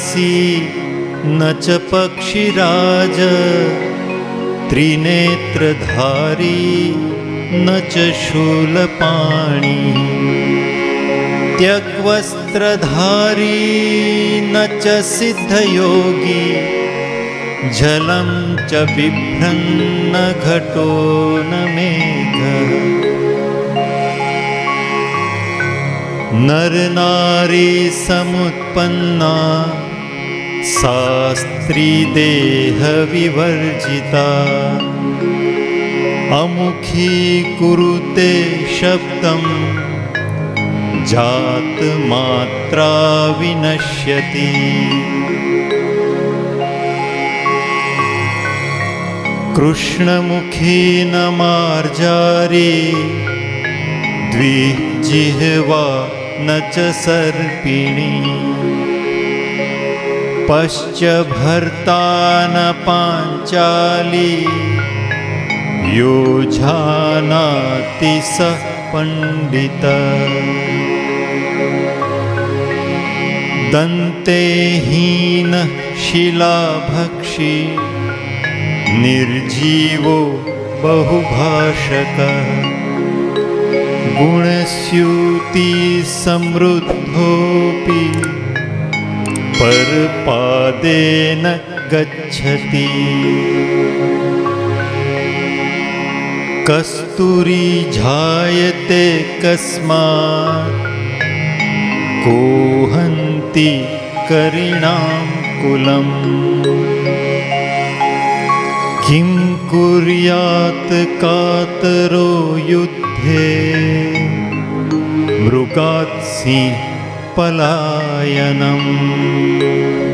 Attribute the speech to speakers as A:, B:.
A: मनसि न च पक्षिराज त्रिनेत्रधारी न च शूलपाणि त्यग्वस्त्रधारी न च सिद्धयोगी जलं च बिभ्रन्न घटो न मेघः नर नारी समुत्पन्ना सा स्त्री देह विवर्जिता अमुखी कुरुते शब्दं जात मात्रा विनश्यति कृष्णमुखी न मार्जारी द्विजिह्वा न च सर्पिणी पश्च भर्ता न पाञ्चाली यो जानाति स पंडितः दन्ते हीनः शिलाभक्षी निर्जीवो बहुभाषकः गुणस्यूति समृद्धोऽपि परपादेन गच्छति कस्तूरी जायते कस्मात् कोहन्ति करिणां कुलम् किं कुर्यात् कातरो युद्धे मृगात् सिंह पलायनम्।